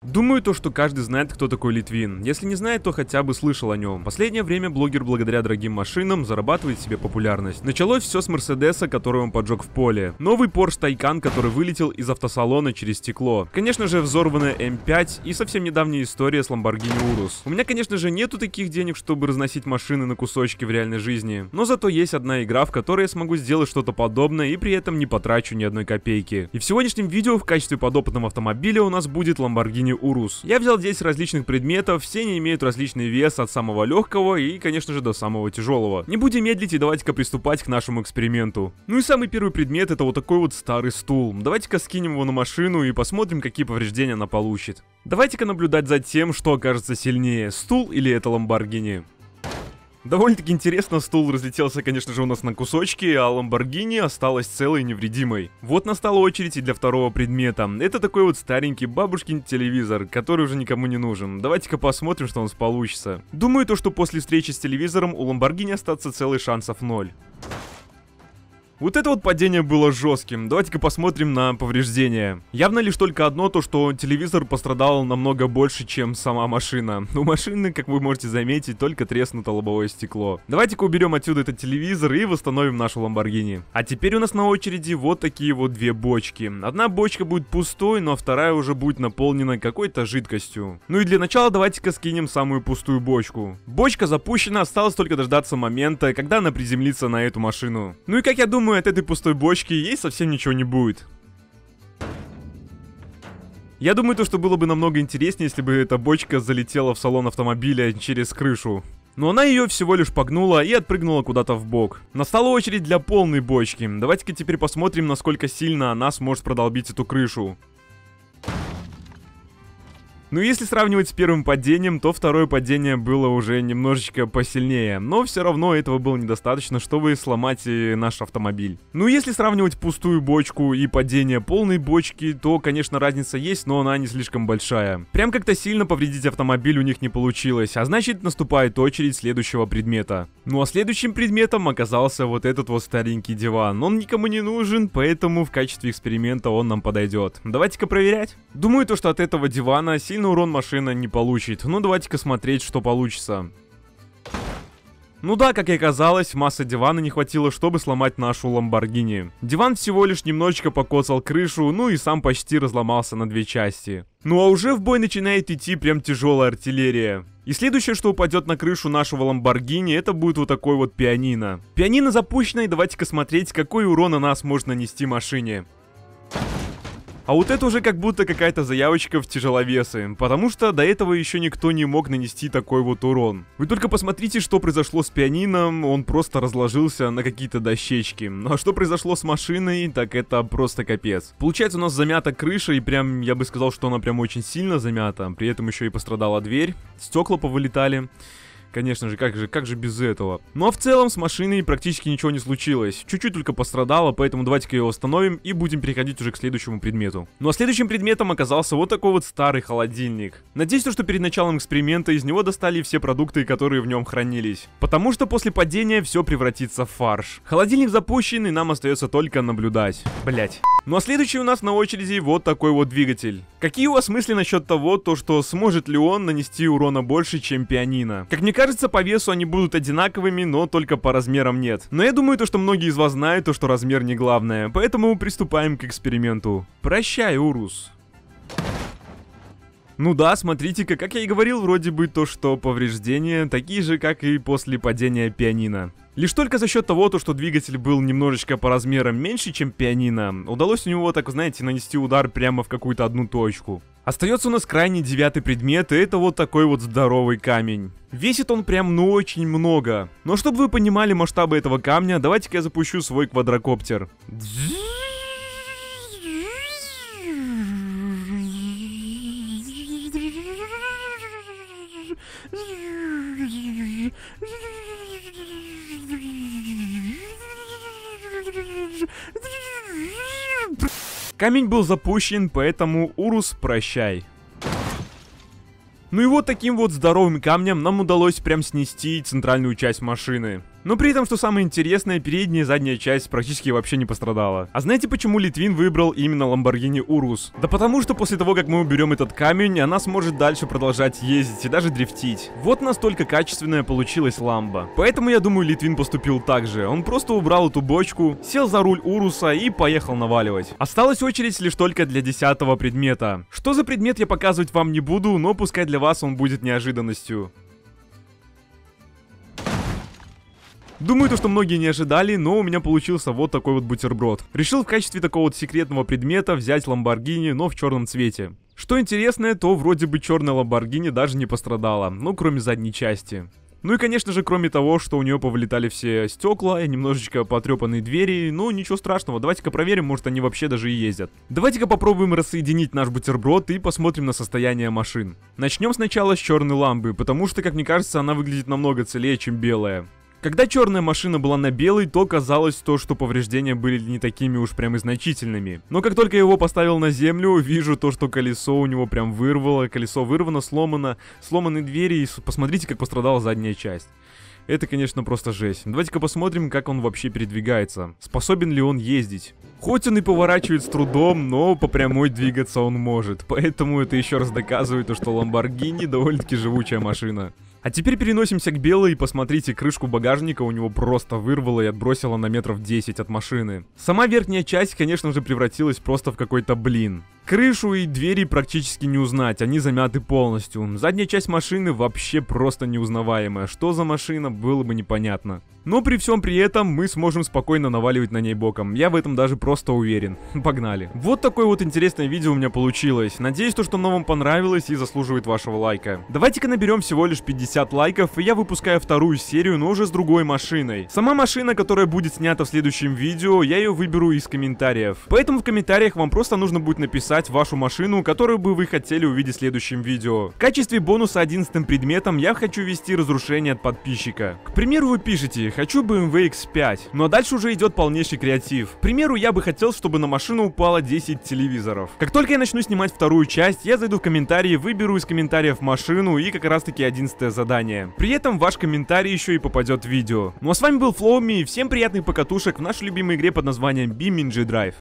Думаю, то, что каждый знает, кто такой Литвин. Если не знает, то хотя бы слышал о нем. В последнее время блогер благодаря дорогим машинам зарабатывает себе популярность. Началось все с Мерседеса, который он поджег в поле. Новый Porsche Taycan, который вылетел из автосалона через стекло. Конечно же, взорванная М5 и совсем недавняя история с Lamborghini Urus. У меня, конечно же, нету таких денег, чтобы разносить машины на кусочки в реальной жизни. Но зато есть одна игра, в которой я смогу сделать что-то подобное и при этом не потрачу ни одной копейки. И в сегодняшнем видео в качестве подопытного автомобиля у нас будет Lamborghini Urus. Я взял 10 различных предметов, все они имеют различный вес от самого легкого и, конечно же, до самого тяжелого. Не будем медлить и давайте-ка приступать к нашему эксперименту. Ну и самый первый предмет — это вот такой вот старый стул. Давайте-ка скинем его на машину и посмотрим, какие повреждения она получит. Давайте-ка наблюдать за тем, что окажется сильнее, стул или это Lamborghini. Довольно-таки интересно, стул разлетелся, конечно же, у нас на кусочки, а Lamborghini осталась целой и невредимой. Вот настала очередь и для второго предмета. Это такой вот старенький бабушкин телевизор, который уже никому не нужен. Давайте-ка посмотрим, что у нас получится. Думаю, то, что после встречи с телевизором у Lamborghini остаться целый шансов 0. Вот это вот падение было жестким. Давайте-ка посмотрим на повреждения. Явно лишь только одно, то что телевизор пострадал намного больше, чем сама машина. У машины, как вы можете заметить, только треснуто лобовое стекло. Давайте-ка уберем отсюда этот телевизор и восстановим нашу Lamborghini. А теперь у нас на очереди вот такие вот две бочки. Одна бочка будет пустой, но вторая уже будет наполнена какой-то жидкостью. Ну и для начала давайте-ка скинем самую пустую бочку. Бочка запущена, осталось только дождаться момента, когда она приземлится на эту машину. Ну и как я думаю, от этой пустой бочки ей совсем ничего не будет. Я думаю, то, что было бы намного интереснее, если бы эта бочка залетела в салон автомобиля через крышу. Но она ее всего лишь погнула и отпрыгнула куда-то в бок. Настала очередь для полной бочки. Давайте-ка теперь посмотрим, насколько сильно она сможет продолбить эту крышу. Ну, если сравнивать с первым падением, то второе падение было уже немножечко посильнее. Но все равно этого было недостаточно, чтобы сломать наш автомобиль. Ну, если сравнивать пустую бочку и падение полной бочки, то, конечно, разница есть, но она не слишком большая. Прям как-то сильно повредить автомобиль у них не получилось, а значит, наступает очередь следующего предмета. Ну, а следующим предметом оказался вот этот вот старенький диван. Он никому не нужен, поэтому в качестве эксперимента он нам подойдет. Давайте-ка проверять. Думаю, то, что от этого дивана сильно урон машина не получит. Ну, давайте-ка смотреть, что получится. Ну да, как и оказалось, массы дивана не хватило, чтобы сломать нашу Lamborghini. Диван всего лишь немножечко покоцал крышу, ну и сам почти разломался на две части. Ну а уже в бой начинает идти прям тяжелая артиллерия. И следующее, что упадет на крышу нашего Lamborghini, это будет вот такой вот пианино. Пианино запущено, и давайте-ка смотреть, какой урон она сможет нанести машине. А вот это уже как будто какая-то заявочка в тяжеловесы, потому что до этого еще никто не мог нанести такой вот урон. Вы только посмотрите, что произошло с пианином, он просто разложился на какие-то дощечки. Ну а что произошло с машиной, так это просто капец. Получается, у нас замята крыша, и прям, я бы сказал, что она прям очень сильно замята, при этом еще и пострадала дверь, стекла повылетали. Конечно же, как же без этого. Ну а в целом с машиной практически ничего не случилось. Чуть-чуть только пострадало, поэтому давайте-ка ее восстановим и будем переходить уже к следующему предмету. Ну а следующим предметом оказался вот такой вот старый холодильник. Надеюсь, что перед началом эксперимента из него достали все продукты, которые в нем хранились. Потому что после падения все превратится в фарш. Холодильник запущен, и нам остается только наблюдать. Блять. Ну а следующий у нас на очереди вот такой вот двигатель. Какие у вас мысли насчет того, что сможет ли он нанести урона больше, чем пианино? Как мне кажется, по весу они будут одинаковыми, но только по размерам нет. Но я думаю, что многие из вас знают, что размер не главное. Поэтому приступаем к эксперименту. Прощай, Урус. Ну да, смотрите-ка, как я и говорил, вроде бы то, что повреждения такие же, как и после падения пианино. Лишь только за счет того, что двигатель был немножечко по размерам меньше, чем пианино, удалось у него, так знаете, нанести удар прямо в какую-то одну точку. Остается у нас крайний 9-й предмет, и это вот такой вот здоровый камень. Весит он прям ну очень много. Но чтобы вы понимали масштабы этого камня, давайте-ка я запущу свой квадрокоптер. Камень был запущен, поэтому Урус, прощай. Ну и вот таким вот здоровым камнем нам удалось прям снести центральную часть машины. Но при этом, что самое интересное, передняя и задняя часть практически вообще не пострадала. А знаете, почему Литвин выбрал именно Lamborghini Urus? Да потому что после того, как мы уберем этот камень, она сможет дальше продолжать ездить и даже дрифтить. Вот настолько качественная получилась ламба. Поэтому я думаю, Литвин поступил так же. Он просто убрал эту бочку, сел за руль Уруса и поехал наваливать. Осталась очередь лишь только для 10-го предмета. Что за предмет я показывать вам не буду, но пускай для вас он будет неожиданностью. Думаю, то, что многие не ожидали, но у меня получился вот такой вот бутерброд. Решил в качестве такого вот секретного предмета взять Lamborghini, но в черном цвете. Что интересное, то вроде бы черная Lamborghini даже не пострадала, ну кроме задней части. Ну и конечно же, кроме того, что у нее повылетали все стекла и немножечко потрепанные двери, ну ничего страшного, давайте-ка проверим, может они вообще даже и ездят. Давайте-ка попробуем рассоединить наш бутерброд и посмотрим на состояние машин. Начнем сначала с черной ламбы, потому что, как мне кажется, она выглядит намного целее, чем белая. Когда черная машина была на белой, то казалось то, что повреждения были не такими уж прям и значительными. Но как только я его поставил на землю, вижу то, что колесо у него прям вырвало, колесо вырвано, сломано, сломаны двери, и посмотрите, как пострадала задняя часть. Это, конечно, просто жесть. Давайте-ка посмотрим, как он вообще передвигается. Способен ли он ездить? Хоть он и поворачивает с трудом, но по прямой двигаться он может. Поэтому это еще раз доказывает, что Lamborghini довольно-таки живучая машина. А теперь переносимся к белой и посмотрите, крышку багажника у него просто вырвало и отбросило на метров 10 от машины. Сама верхняя часть, конечно же, превратилась просто в какой-то блин. Крышу и двери практически не узнать, они замяты полностью. Задняя часть машины вообще просто неузнаваемая. Что за машина, было бы непонятно. Но при всем при этом мы сможем спокойно наваливать на ней боком. Я в этом даже просто уверен. Погнали. Вот такое вот интересное видео у меня получилось. Надеюсь, то, что оно вам понравилось и заслуживает вашего лайка. Давайте-ка наберем всего лишь 50 лайков, и я выпускаю вторую серию, но уже с другой машиной. Сама машина, которая будет снята в следующем видео, я ее выберу из комментариев. Поэтому в комментариях вам просто нужно будет написать вашу машину, которую бы вы хотели увидеть в следующем видео. В качестве бонуса 11-м предметом я хочу ввести разрушение от подписчика. К примеру, вы пишете: хочу BMW X5, ну а дальше уже идет полнейший креатив. К примеру, я бы хотел, чтобы на машину упало 10 телевизоров. Как только я начну снимать вторую часть, я зайду в комментарии, выберу из комментариев машину и как раз таки 11-е задание. При этом ваш комментарий еще и попадет в видео. Ну а с вами был Flowme, всем приятных покатушек в нашей любимой игре под названием BeamNG Drive.